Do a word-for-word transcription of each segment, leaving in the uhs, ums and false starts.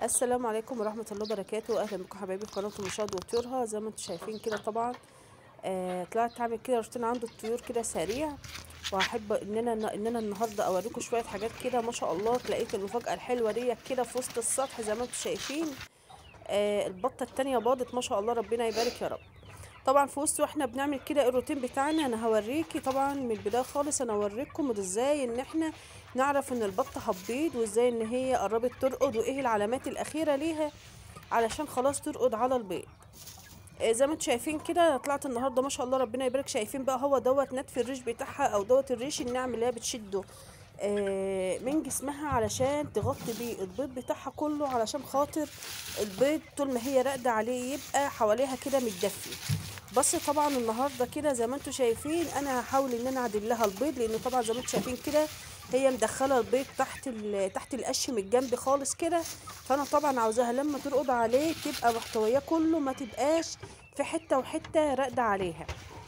السلام عليكم ورحمة الله وبركاته. أهلا بكم حبايبي في قناة مشاهد وطيورها. زي ما انتم شايفين كده طبعا آه طلعت أعمل كده روتين عند الطيور كده سريع، وهحب إن أنا إن أنا النهاردة أوريكم شوية حاجات كده. ما شاء الله لقيت المفاجأة الحلوة ديت كده في وسط السطح زي ما انتم شايفين. آه البطة التانية باضت ما شاء الله، ربنا يبارك يا رب. طبعا في وسط واحنا بنعمل كده الروتين بتاعنا، انا هوريكي طبعا من البدايه خالص، انا هوريكم ازاي ان احنا نعرف ان البطه هتبيض، وازاي ان هي قربت ترقد، وايه العلامات الاخيره ليها علشان خلاص ترقد على البيض. آه، زي ما انتم شايفين كده أنا طلعت النهارده ما شاء الله ربنا يبارك. شايفين بقى هو دوت نتف الريش بتاعها، او دوت الريش الناعم اللي هي بتشده آه، من جسمها علشان تغطي بيه البيض بتاعها كله، علشان خاطر البيض طول ما هي راقده عليه يبقى حواليها كده متدفي. بس طبعا النهارده كده زي ما انتم شايفين انا هحاول ان انا اعدل لها البيض، لان طبعا زي ما انتم شايفين كده هي مدخله البيض تحت تحت القش من الجنب خالص كده. فانا طبعا عاوزاها لما ترقد عليه تبقى محتوياه كله، ما تبقاش في حته وحته راقده عليها.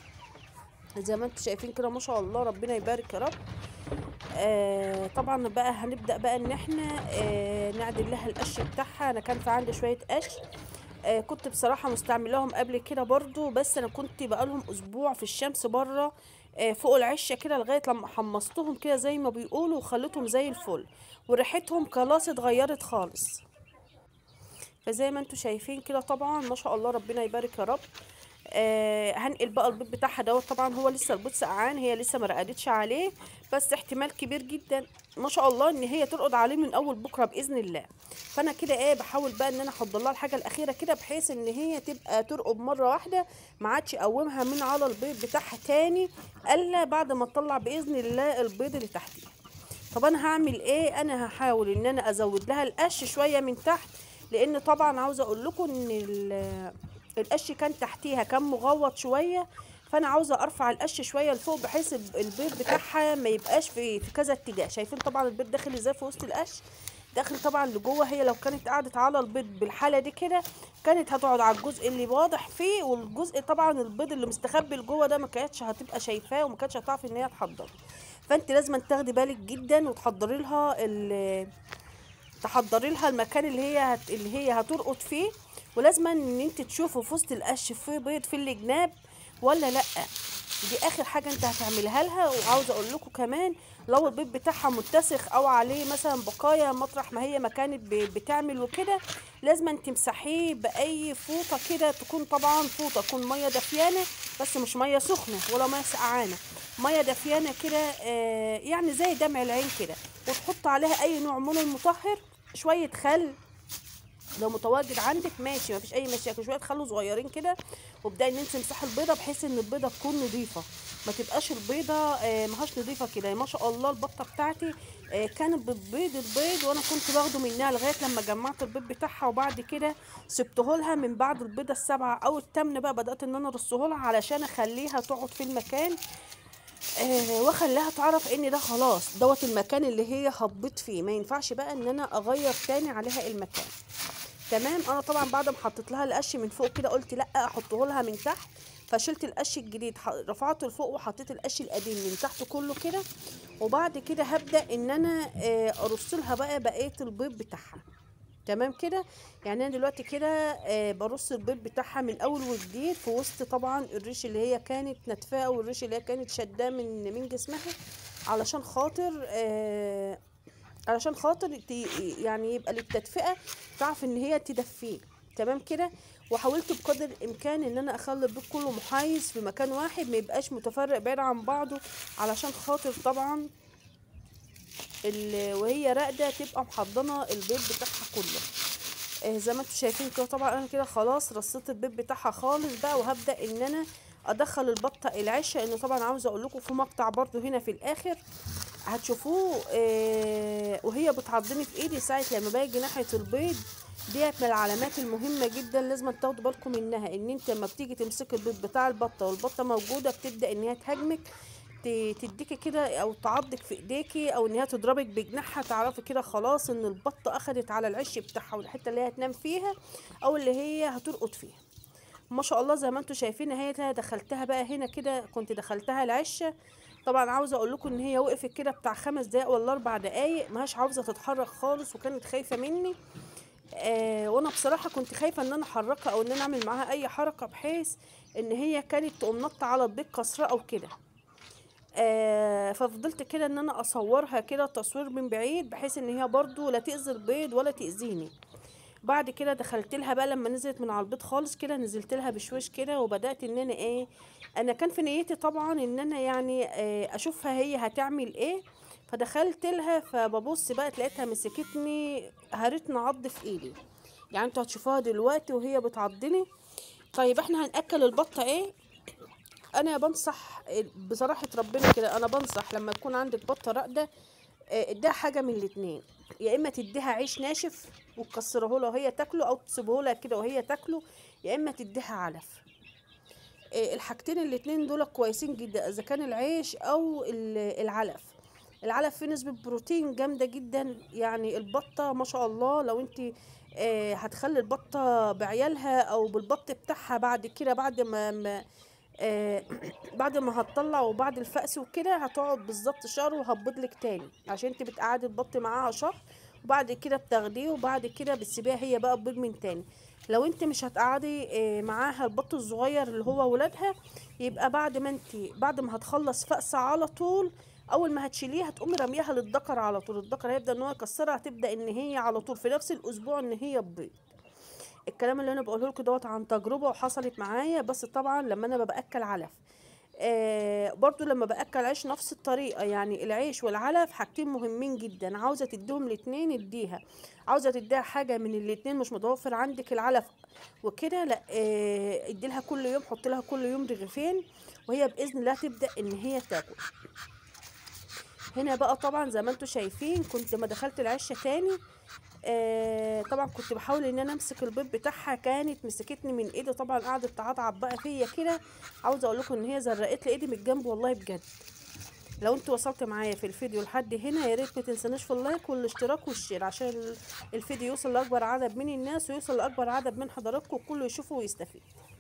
زي ما انتم شايفين كده ما شاء الله ربنا يبارك يا رب. آه طبعا بقى هنبدأ بقى ان احنا آه نعدل لها القش بتاعها. انا كان في عندي شوية قش، آه كنت بصراحة مستعملاهم قبل كده برضو، بس انا كنت بقالهم اسبوع في الشمس بره آه فوق العشة كده، لغاية لما حمصتهم كده زي ما بيقولوا وخليتهم زي الفل، وريحتهم خلاص اتغيرت خالص. فزي ما انتم شايفين كده طبعا ما شاء الله ربنا يبارك يا رب. آه هنقل بقى البيض بتاعها دوت. طبعا هو لسه البيض سقعان، هي لسه ما رقدتش عليه، بس احتمال كبير جدا ما شاء الله ان هي ترقد عليه من اول بكره باذن الله. فانا كده ايه بحاول بقى ان انا احضر لها الحاجه الاخيره كده، بحيث ان هي تبقى ترقد مره واحده، ما عادش اقومها من على البيض بتاعها تاني الا بعد ما تطلع باذن الله البيض اللي تحتيه. طب انا هعمل ايه؟ انا هحاول ان انا ازود لها القش شويه من تحت، لان طبعا عاوزه اقول لكم ان ال- القش كان تحتيها كان مغوط شويه، فانا عاوزه ارفع القش شويه لفوق، بحيث الب- البيض بتاعها ما يبقاش في في كذا اتجاه. شايفين طبعا البيض داخل ازاي في وسط القش، داخل طبعا لجوه. هي لو كانت قعدت على البيض بالحاله دي كده كانت هتقعد على الجزء اللي واضح فيه، والجزء طبعا البيض اللي مستخبي لجوه ده ما كانتش هتبقى شايفاه، وما كانتش هتعرف ان هي تحضر. فانت لازم تاخدي بالك جدا وتحضري لها ال- تحضري لها المكان اللي هي هت... اللي هي هترقد فيه، ولازم ان انت تشوفوا في وسط القش في بيض في الجناب ولا لا. دي اخر حاجه انت هتعملها لها. وعاوزه اقول لكم كمان لو البيض بتاعها متسخ او عليه مثلا بقايا مطرح ما هي ما كانت ب- بتعمل وكده، لازم تمسحيه باي فوطه كده، تكون طبعا فوطه تكون ميه دافيانه، بس مش ميه سخنه ولا ميه سقعانه، ميه دافيانه كده آه يعني زي دمع العين كده، وتحط عليها اي نوع من المطهر، شويه خل لو متواجد عندك ماشي، مفيش اي مشاكل، شويه خل صغيرين كده، وابداي ان انت تمسحي البيضه بحيث ان البيضه تكون نظيفه، ما تبقاش البيضه آه ماهاش نظيفه كده. ما شاء الله البطه بتاعتي آه كانت بتبيض البيض، وانا كنت باخده منها لغايه لما جمعت البيض بتاعها، وبعد كده سبته لها من بعد البيضه السبعه او الثامنه بقى بدات ان انا ارصه لها علشان اخليها تقعد في المكان آه واخليها تعرف ان ده خلاص دوت المكان اللي هي هتبيض فيه، ما ينفعش بقى ان انا اغير تاني عليها المكان. تمام. انا طبعا بعد ما حطيت لها القش من فوق كده قلت لا احطه لها من تحت، فشلت القش الجديد ح- رفعته لفوق وحطيت القش القديم من تحت كله كده، وبعد كده هبدا ان انا آه، ارص لها بقى بقيه البيض بتاعها. تمام كده. يعني انا دلوقتي كده آه، برص البيض بتاعها من اول وجديد في وسط طبعا الريش اللي هي كانت نتفاه، والريش اللي هي كانت شداه من من جسمها، علشان خاطر آه علشان خاطر ت- يعني يبقى للتدفئة، تعرف ان هي تدفيه. تمام كده. وحاولت بقدر الامكان ان انا اخلي البيض كله محايز في مكان واحد، ما يبقاش متفرق بعيد عن بعضه، علشان خاطر طبعا ال- وهي راقده تبقى محضنه البيض بتاعها كله. آه زي ما انتم شايفين كده طبعا انا كده خلاص رصيت البيض بتاعها خالص بقى، وهبدا ان انا ادخل البطه العشه. لانه طبعا عاوزه اقول لكم في مقطع برضو هنا في الاخر هتشوفوه آه وهي بتعضني في ايدي ساعه لما باجي ناحيه البيض. ديت من العلامات المهمه جدا لازم تاخدوا بالكم منها، ان انت لما بتيجي تمسك البيض بتاع البطه والبطه موجوده بتبدا ان هي تهاجمك، ت- تديكي كده او تعضك في ايديكي، او ان هي تضربك بجناحها، تعرفي كده خلاص ان البطه اخدت على العش بتاعها والحته اللي هي هتنام فيها او اللي هي هترقد فيها. ما شاء الله زي ما انتم شايفين اهي دخلتها بقى هنا كده، كنت دخلتها العشه. طبعا عاوزه اقول لكم ان هي وقفت كده بتاع خمس دقايق ولا اربع دقايق، ماهاش عاوزه تتحرك خالص، وكانت خايفه مني آه وانا بصراحه كنت خايفه ان انا احركها او ان انا اعمل معاها اي حركه بحيث ان هي كانت تقوم نطه على البيض كسره او كده. آه ففضلت كده ان انا اصورها كده تصوير من بعيد بحيث ان هي برضو لا تأذي البيض ولا تأذيني. بعد كده دخلت لها بقى لما نزلت من على البيض خالص كده، نزلت لها بشويش كده وبدأت ان انا ايه، انا كان في نيتي طبعا ان انا يعني آه اشوفها هي هتعمل ايه. فدخلت لها فببص بقى لقيتها مسكتني هرتني عض في ايدي. يعني انتوا هتشوفوها دلوقتي وهي بتعضني. طيب احنا هنأكل البطة ايه؟ انا بنصح بصراحة ربنا كده، انا بنصح لما يكون عندك بطة راقدة آه، اديها حاجة من الاتنين. يا اما تديها عيش ناشف وتكسره لها وهي تاكله او تسيبه لها كده وهي تاكله، يا اما تديها علف. آه، الحاجتين الاتنين دول كويسين جدا، اذا كان العيش او ال- العلف. العلف فيه نسبة بروتين جامدة جدا. يعني البطة ما شاء الله لو انت آه، هتخلي البطة بعيالها او بالبط بتاعها بعد كده، بعد ما, ما آه بعد ما هتطلع وبعد الفأس وكده هتقعد بالظبط شهر وهتبيض لك تاني، عشان انت بتقعدي البط معاها شهر وبعد كده بتاخديه وبعد كده بتسيبيها هي بقى تبيض من تاني. لو انت مش هتقعدي آه معاها البط الصغير اللي هو ولادها، يبقى بعد ما انت بعد ما هتخلص فأس على طول، اول ما هتشيليها هتقومي رميها للذكر على طول. الذكر هيبدأ ان هو يكسرها، هتبدأ ان هي على طول في نفس الاسبوع ان هي تبيض. الكلام اللي انا بقوله لكم دوت عن تجربه وحصلت معايا، بس طبعا لما انا باكل علف. آه برضو لما باكل عيش نفس الطريقه. يعني العيش والعلف حاجتين مهمين جدا، عاوزه تديهم الاتنين اديها. عاوزه تديها حاجه من الاتنين مش متوفر عندك العلف وكده، لا آه اديلها كل يوم، حط لها كل يوم رغيفين وهي باذن الله تبدا ان هي تاكل. هنا بقى طبعا زي ما انتم شايفين كنت لما دخلت العشه تاني آه طبعا كنت بحاول ان انا امسك البيض بتاعها، كانت مسكتني من ايدي طبعا، قعدت تعضعض بقى فيا كده. عاوزه اقول لكم ان هي زرقت لي ايدي من الجنب والله بجد. لو انتوا وصلت معايا في الفيديو لحد هنا يا ريت ما تنسوناش في اللايك والاشتراك والشير، عشان ال- الفيديو يوصل لاكبر عدد من الناس ويوصل لاكبر عدد من حضراتكم وكله يشوفه ويستفيد.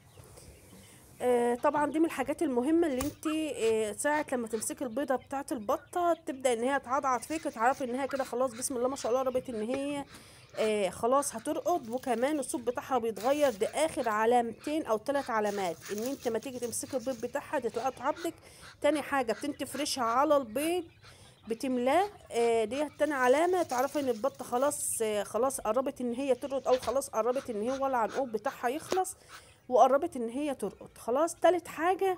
آه طبعا دي من الحاجات المهمه اللي انت آه ساعه لما تمسكي البيضه بتاعه البطه تبدا ان هي تعضعض فيك، تعرفي ان هي كده خلاص بسم الله ما شاء الله قربت ان هي آه خلاص هترقد. وكمان الصوت بتاعها بيتغير، ده اخر علامتين او ثلاث علامات ان انت ما تيجي تمسكي البيض بتاعها دي تلاقيها تعضك. تاني حاجه بتنتفرشها على البيض بتملاه، آه دي تاني علامه تعرفي ان البطه خلاص آه خلاص قربت ان هي ترقد، او خلاص قربت ان هي ولا العنقود بتاعها يخلص وقربت ان هي ترقد خلاص. تالت حاجه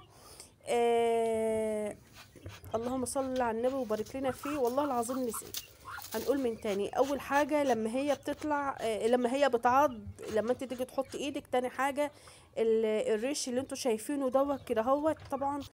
آه اللهم صل على النبي وبارك لنا فيه، والله العظيم نسيت. هنقول من تاني، اول حاجه لما هي بتطلع آه لما هي بتعض، لما انت تيجي تحط ايدك. تاني حاجه ال- الريش اللي انتوا شايفينه دوت كده هوت طبعا